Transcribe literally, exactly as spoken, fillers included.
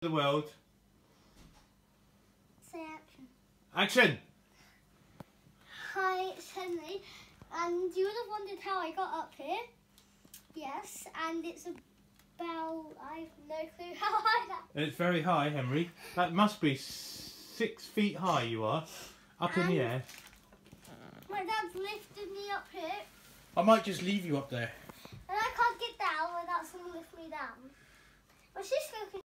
The world. Say action. Action! Hi, it's Henry, and you would have wondered how I got up here. Yes, and it's about, I have no clue how high that. It's very high, Henry. That must be six feet high you are. Up in the air. My dad's lifted me up here. I might just leave you up there. And I can't get down without someone lift me down. My sister can